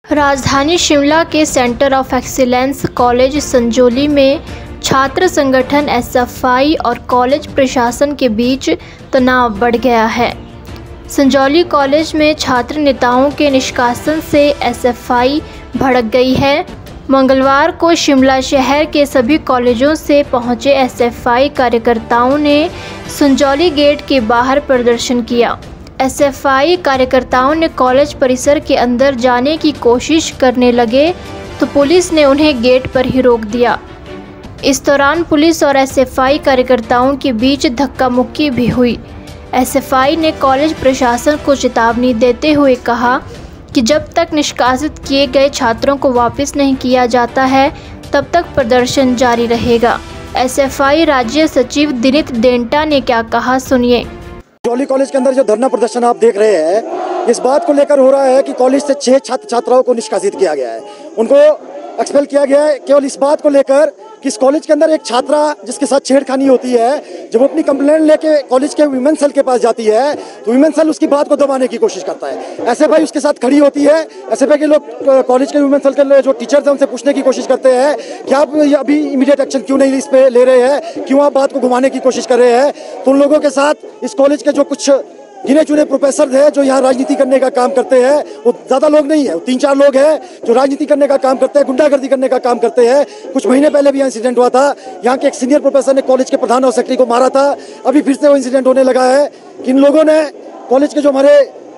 राजधानी शिमला के centre of excellence college Sanjauli में छात्र संगठन एसएफआई और कॉलेज प्रशासन के बीच तनाव बढ़ गया है। संजौली कॉलेज में छात्र नेताओं के निष्कासन से एसएफआई भड़क गई है। मंगलवार को शिमला शहर के सभी कॉलेजों से पहुंचे एसएफआई कार्यकर्ताओं ने संजौली गेट के बाहर प्रदर्शन किया। एसएफआई कार्यकर्ताओं ने कॉलेज परिसर के अंदर जाने की कोशिश करने लगे तो पुलिस ने उन्हें गेट पर ही रोक दिया। इस दौरान पुलिस और एसएफआई कार्यकर्ताओं के बीच धक्का मुक्की भी हुई। एसएफआई ने कॉलेज प्रशासन को चेतावनी देते हुए कहा कि जब तक निष्कासित किए गए छात्रों को वापस नहीं किया जाता है तब तक प्रदर्शन जारी रहेगा। एसएफआई राज्य सचिव दिनित डेंटा ने क्या कहा, सुनिए। संजौली कॉलेज के अंदर जो धरना प्रदर्शन आप देख रहे हैं, इस बात को लेकर हो रहा है कि कॉलेज से 6 छात्र छात्राओं को निष्कासित किया गया है, उनको एक्सपेल किया गया है केवल इस बात को लेकर कि इस कॉलेज के अंदर एक छात्रा जिसके साथ छेड़खानी होती है, जब अपनी कंप्लेंट लेके कॉलेज के वीमेन सेल के पास जाती है तो वीमेन सेल उसकी बात को दबाने की कोशिश करता है। एसएफआई उसके साथ खड़ी होती है। एसएफआई के लोग कॉलेज के वीमेन सेल के जो टीचर्स हैं उनसे पूछने की कोशिश करते हैं कि आप अभी इमीडिएट एक्शन क्यों नहीं इस पे ले रहे हैं, क्यों आप बात को घुमाने की कोशिश कर रहे हैं। तो उन लोगों के साथ इस कॉलेज के जो कुछ गिने चुने प्रोफेसर हैं जो यहाँ राजनीति करने का काम करते हैं, वो ज़्यादा लोग नहीं है, 3-4 लोग हैं जो राजनीति करने का काम करते हैं, गुंडागर्दी करने का काम करते हैं। कुछ महीने पहले भी इंसिडेंट हुआ था, यहाँ के एक सीनियर प्रोफेसर ने कॉलेज के प्रधान और सेक्रेटरी को मारा था। अभी फिर से वो इंसिडेंट होने लगा है कि इन लोगों ने कॉलेज के जो हमारे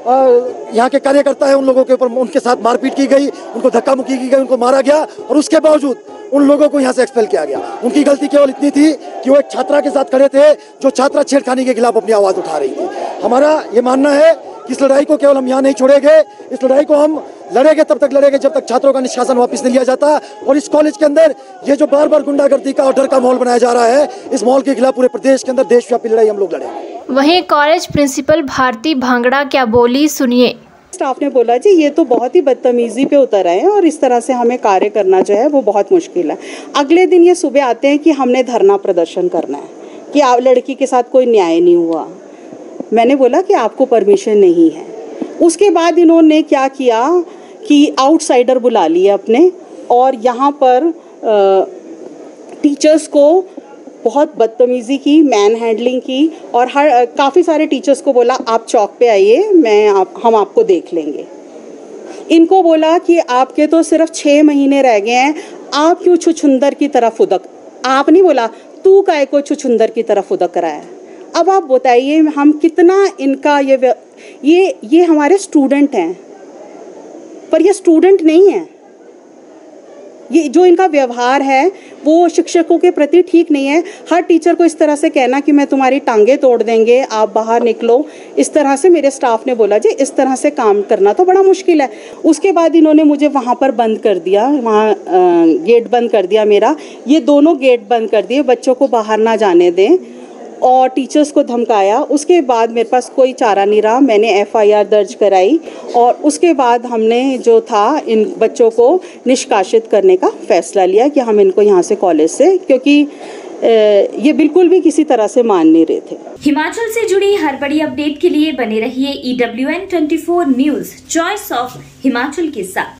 यहाँ के कार्यकर्ता है उन लोगों के ऊपर उनके साथ मारपीट की गई, उनको धक्का मुक्की की गई, उनको मारा गया और उसके बावजूद उन लोगों को यहाँ से एक्सपेल किया गया। उनकी गलती केवल इतनी थी कि वो एक छात्रा के साथ खड़े थे जो छात्रा छेड़खानी के खिलाफ अपनी आवाज़ उठा रही थी। हमारा ये मानना है कि इस लड़ाई को केवल हम यहाँ नहीं छोड़ेंगे, इस लड़ाई को हम लड़ेंगे तब तक लड़ेंगे जब तक छात्रों का निष्कासन वापस नहीं लिया जाता। और इस कॉलेज के अंदर ये जो बार बार गुंडागर्दी का और डर का माहौल बनाया जा रहा है, इस माहौल के खिलाफ पूरे प्रदेश के अंदर देशव्यापी लड़ाई हम लोग लड़ेंगे। वहीं कॉलेज प्रिंसिपल भारती भांगड़ा क्या बोली, सुनिए। स्टाफ ने बोला जी ये तो बहुत ही बदतमीजी पे उतर आए हैं और इस तरह से हमें कार्य करना जो है वो बहुत मुश्किल है। अगले दिन ये सुबह आते हैं कि हमने धरना प्रदर्शन करना है कि लड़की के साथ कोई न्याय नहीं हुआ। मैंने बोला कि आपको परमिशन नहीं है। उसके बाद इन्होंने क्या किया कि आउटसाइडर बुला लिए अपने और यहाँ पर टीचर्स को बहुत बदतमीज़ी की, मैन हैंडलिंग की और काफ़ी सारे टीचर्स को बोला आप चौक पे आइए, हम आपको देख लेंगे। इनको बोला कि आपके तो सिर्फ 6 महीने रह गए हैं, आप क्यों छुछुंदर की तरफ फुदक, आप नहीं बोला तू काय को छुछुंदर की तरफ फुदक रहा है। अब आप बताइए हम कितना इनका ये हमारे स्टूडेंट हैं पर ये स्टूडेंट नहीं है। ये जो इनका व्यवहार है वो शिक्षकों के प्रति ठीक नहीं है। हर टीचर को इस तरह से कहना कि मैं तुम्हारी टांगे तोड़ देंगे, आप बाहर निकलो, इस तरह से मेरे स्टाफ ने बोला जी इस तरह से काम करना तो बड़ा मुश्किल है। उसके बाद इन्होंने मुझे वहाँ पर बंद कर दिया, वहाँ गेट बंद कर दिया मेरा। ये दोनों गेट बंद कर दिए, बच्चों को बाहर ना जाने दें और टीचर्स को धमकाया। उसके बाद मेरे पास कोई चारा नहीं रहा, मैंने एफआईआर दर्ज कराई और उसके बाद हमने जो था इन बच्चों को निष्कासित करने का फैसला लिया कि हम इनको यहाँ से कॉलेज से, क्योंकि ये बिल्कुल भी किसी तरह से मान नहीं रहे थे। हिमाचल से जुड़ी हर बड़ी अपडेट के लिए बने रहिए EWN24 news, choice of Himachal के साथ।